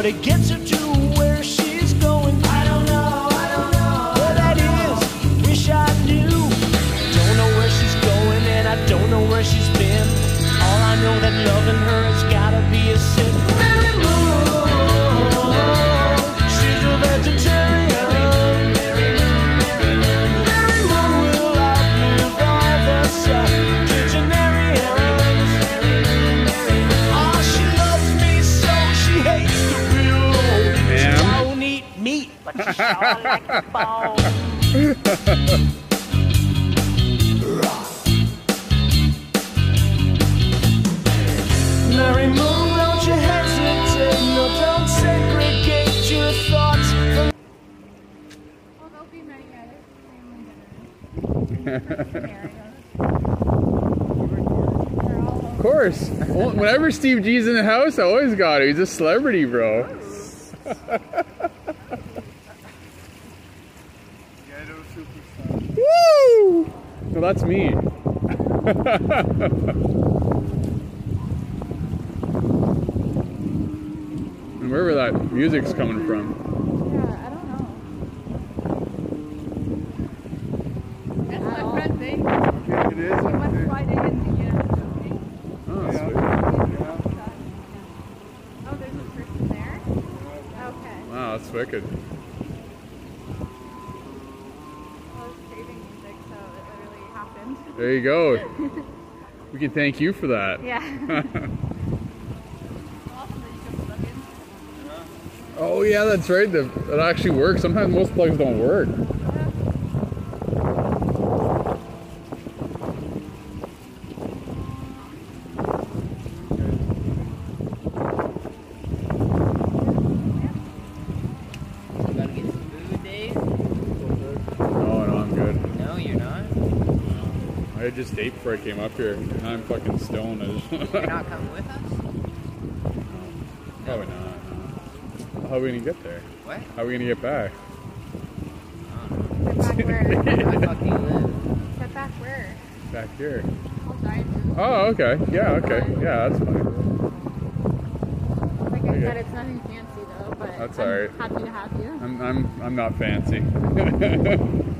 it gets her to where she's going. I don't know where that is. Wish I knew. Don't know where she's going, and I don't know where she's been. All I know that loving her has gotta be a sin. Mary Moon, she's a vegetarian. Mary Moon will outlive all the septuagenarians. Oh, she loves me so she hates the real. She won't eat meat, but she sure like the bone. Mary Moon, don't you hesitate, no, don't segregate your thoughts from... Well, there'll be many other scenarios. Of course. Well, whenever Steve G's in the house, I always got it. He's a celebrity, bro. Woo! So that's me. And wherever that music's coming from. Yeah, I don't know. That's my friend, babe. It is. He went Friday in Indiana. Oh, sweet. Oh, there's a person there? Okay. Wow, that's wicked. I was craving music, so it literally happened. There you go. We can thank you for that. Yeah. Awesome that you come looking. Oh yeah, that's right. That actually works. Sometimes most plugs don't work. Gotta get some food, Dave? No, I'm good. No, you're not? I just ate before I came up here. Now I'm fucking stoned. You're not coming with us? Probably not. No. How are we gonna get there? What? How are we gonna get back? Get back where? Where the fuck do you live? Get back where? Back here. I'll drive you. Oh, okay. Yeah, okay. Yeah, that's fine. Like I Okay. said, it's nothing fancy though, but That's I'm alright. happy to have you. I'm not fancy.